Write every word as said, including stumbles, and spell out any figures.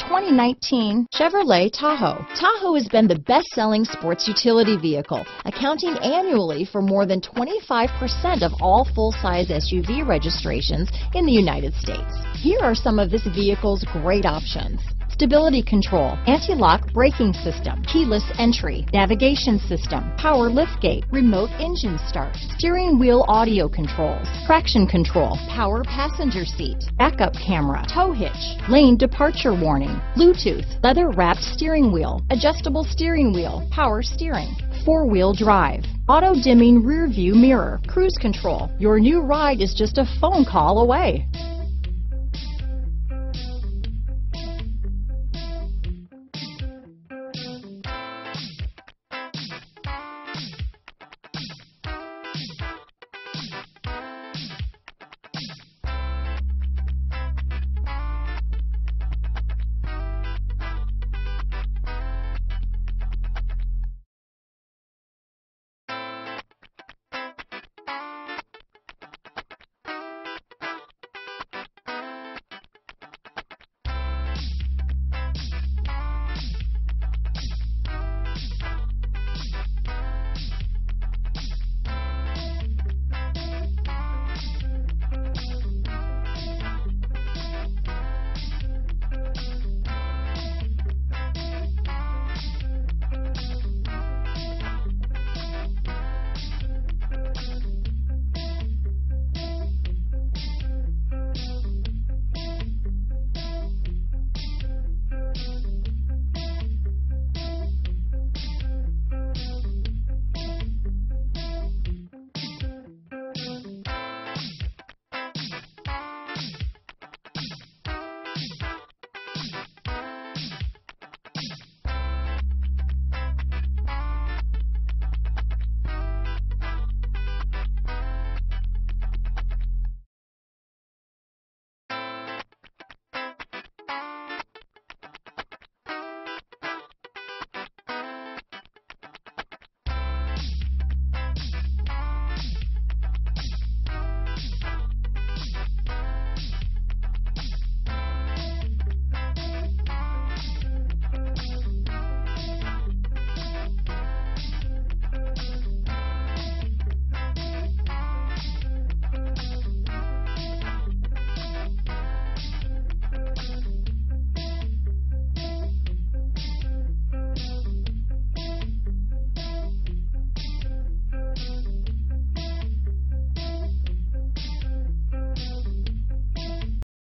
twenty nineteen Chevrolet Tahoe. Tahoe has been the best-selling sports utility vehicle, accounting annually for more than twenty-five percent of all full-size S U V registrations in the United States. Here are some of this vehicle's great options: stability control, anti-lock braking system, keyless entry, navigation system, power liftgate, remote engine start, steering wheel audio controls, traction control, power passenger seat, backup camera, tow hitch, lane departure warning, Bluetooth, leather-wrapped steering wheel, adjustable steering wheel, power steering, four-wheel drive, auto-dimming rear view mirror, cruise control. Your new ride is just a phone call away.